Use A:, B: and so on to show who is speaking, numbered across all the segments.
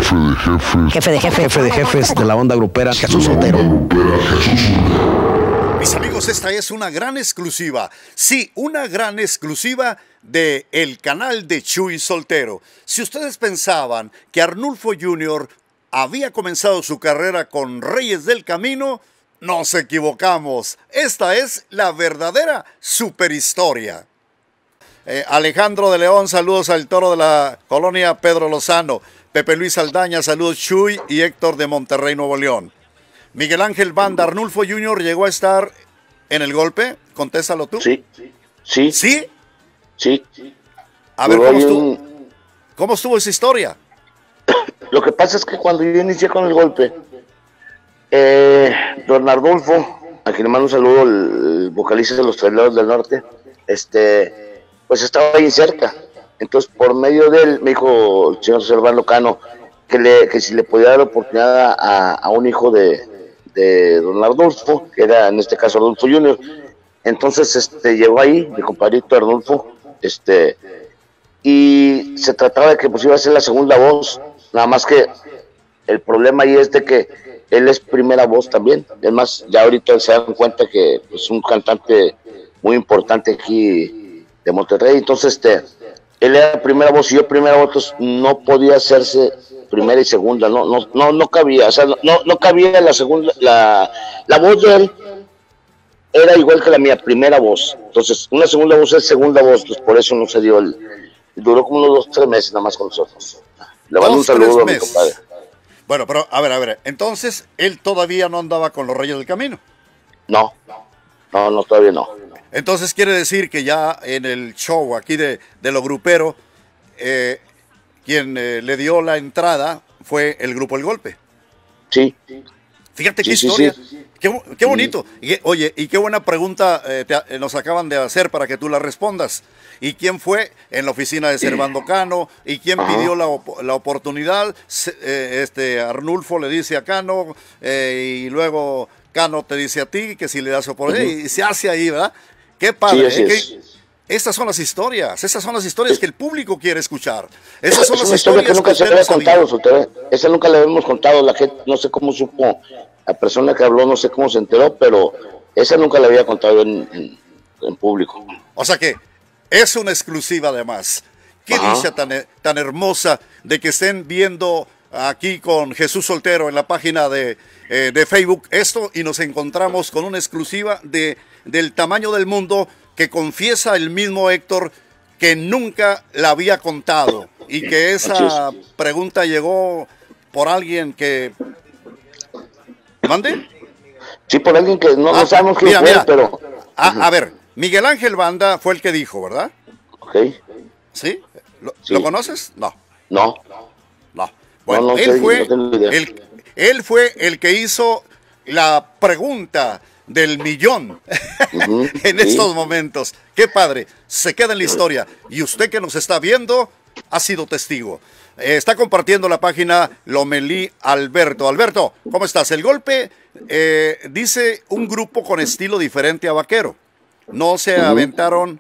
A: jefe de jefes de la onda grupera Jesús Soltero.
B: Mis amigos, esta es una gran exclusiva. Sí, una gran exclusiva de el canal de Chuy Soltero. Si ustedes pensaban que Arnulfo Jr. había comenzado su carrera con Reyes del Camino, nos equivocamos. Esta es la verdadera superhistoria. Alejandro de León, saludos al Toro de la colonia Pedro Lozano. Pepe Luis Aldaña, saludos Chuy y Héctor de Monterrey, Nuevo León. Miguel Ángel Banda, ¿Arnulfo Jr. llegó a estar en el golpe? Contéstalo tú.
C: Sí. ¿Sí?
B: ¿Sí? A ver, ¿cómo estuvo esa historia?
C: Lo que pasa es que cuando yo inicié con el golpe, don Arnulfo, a quien le mando un saludo, el vocalista de los Traileros del Norte, pues estaba ahí cerca. Entonces, por medio de él, me dijo el señor Servando Cano que si le podía dar la oportunidad a un hijo de don Arnulfo, que era en este caso Arnulfo Jr. Entonces llegó ahí mi compadrito Arnulfo, y se trataba de que pues iba a ser la segunda voz, nada más que el problema ahí es de que él es primera voz también. Es más, ya ahorita se dan cuenta que es un cantante muy importante aquí de Monterrey. Entonces él era primera voz y yo primera voz, entonces no podía hacerse primera y segunda, no cabía, o sea, no cabía la segunda, la voz de él era igual que la mía, primera voz. Entonces una segunda voz es segunda voz, entonces por eso no se dio duró como unos 2-3 meses nada más con nosotros. Le mando un saludo a mi compadre.
B: Bueno, pero a ver, entonces él todavía no andaba con los Reyes del Camino.
C: No, todavía no.
B: Entonces quiere decir que ya en el show aquí de lo grupero, quien le dio la entrada fue el grupo El Golpe.
C: Sí.
B: Fíjate qué historia, sí. Qué bonito. Oye, y qué buena pregunta nos acaban de hacer para que tú la respondas. ¿Y quién fue en la oficina de Servando Cano? ¿Y quién pidió la oportunidad? Arnulfo le dice a Cano, y luego Cano te dice a ti que si le das oportunidad, y se hace ahí, ¿verdad? Qué padre.
C: Sí,
B: estas son las historias que el público quiere escuchar. Esas son
C: es
B: las
C: una historia que nunca se había contado, Soltero. Esa nunca la habíamos contado, la gente no sé cómo supo, la persona que habló no sé cómo se enteró, pero esa nunca la había contado en público.
B: O sea que es una exclusiva además. Qué dicha tan hermosa de que estén viendo aquí con Jesús Soltero en la página de Facebook esto, y nos encontramos con una exclusiva del tamaño del mundo que confiesa el mismo Héctor que nunca la había contado y que esa pregunta llegó por alguien que... ¿Mande?
C: Sí, por alguien que no sabemos quién fue, pero...
B: A ver, Miguel Ángel Banda fue el que dijo, ¿verdad?
C: Ok.
B: ¿Sí? ¿Lo conoces? No. Bueno, él fue el que hizo la pregunta del millón en estos momentos. Qué padre, se queda en la historia. Y usted que nos está viendo ha sido testigo. Está compartiendo la página Lomelí Alberto. Alberto, ¿cómo estás? El Golpe dice un grupo con estilo diferente a Vaquero. No se aventaron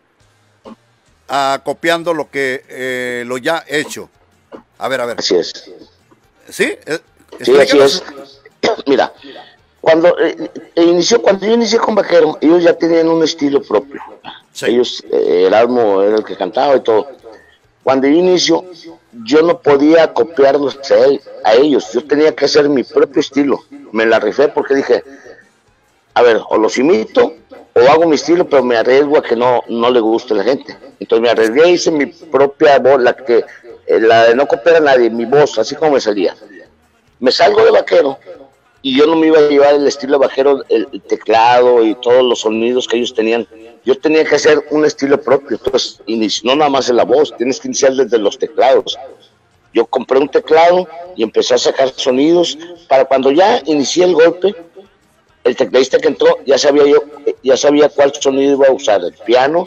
B: copiando lo ya hecho. A ver.
C: Así es.
B: ¿Sí?
C: Sí, así es. Mira, cuando yo inicié con Vaquero, ellos ya tenían un estilo propio. Sí. Ellos, Erasmo era el que cantaba y todo. Cuando yo inicio, yo no podía copiarlos a ellos. Yo tenía que hacer mi propio estilo. Me la rifé porque dije, a ver, o los imito o hago mi estilo, pero me arriesgo a que no le guste a la gente. Entonces me arriesgué, hice mi propia voz, la de no copiar a nadie, mi voz, así como me salía. Me salgo de Vaquero y yo no me iba a llevar el estilo de Vaquero, el teclado y todos los sonidos que ellos tenían. Yo tenía que hacer un estilo propio. Entonces, no nada más en la voz, tienes que iniciar desde los teclados. Yo compré un teclado y empecé a sacar sonidos para cuando ya inicié el golpe, el tecladista que entró ya sabía cuál sonido iba a usar, el piano,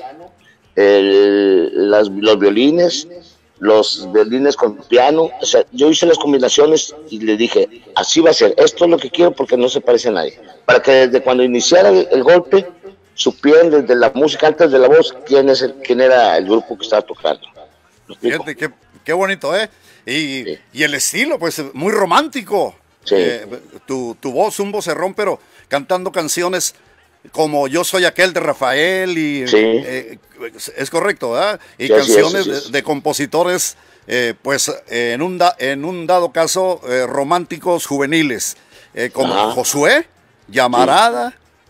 C: los violines con piano. O sea, yo hice las combinaciones y le dije, así va a ser, esto es lo que quiero porque no se parece a nadie, para que desde cuando iniciara el golpe supieran desde la música, antes de la voz, quién era el grupo que estaba tocando.
B: Fíjate qué bonito, Y el estilo, pues, muy romántico.
C: Sí.
B: Tu voz, un vocerrón, pero cantando canciones como Yo Soy Aquel de Rafael. Y,
C: Sí.
B: Es correcto, ¿verdad? Y
C: Sí,
B: canciones
C: así es.
B: de compositores, pues, en un dado caso, románticos juveniles, como
C: Ajá.
B: Josué, Llamarada,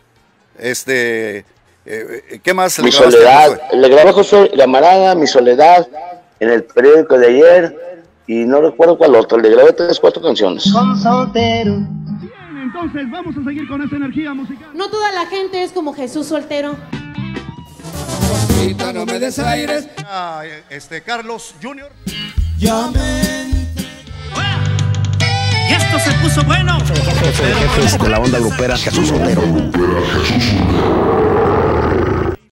B: ¿qué más?
C: Mi
B: le grabaste a
C: soledad,
B: Josué?
C: le grabé a Josué Llamarada, Mi Soledad, en el periódico de ayer, y no recuerdo cuál otro, le grabé 3, 4 canciones.
D: Son soltero.
E: Bien, entonces vamos a seguir con esa energía musical.
F: No toda la gente es como Jesús soltero.
G: Rosita, no me des aires.
B: Carlos Jr.
E: Y esto se puso bueno.
A: Jefe de jefes de la onda grupera, Jesús Soltero.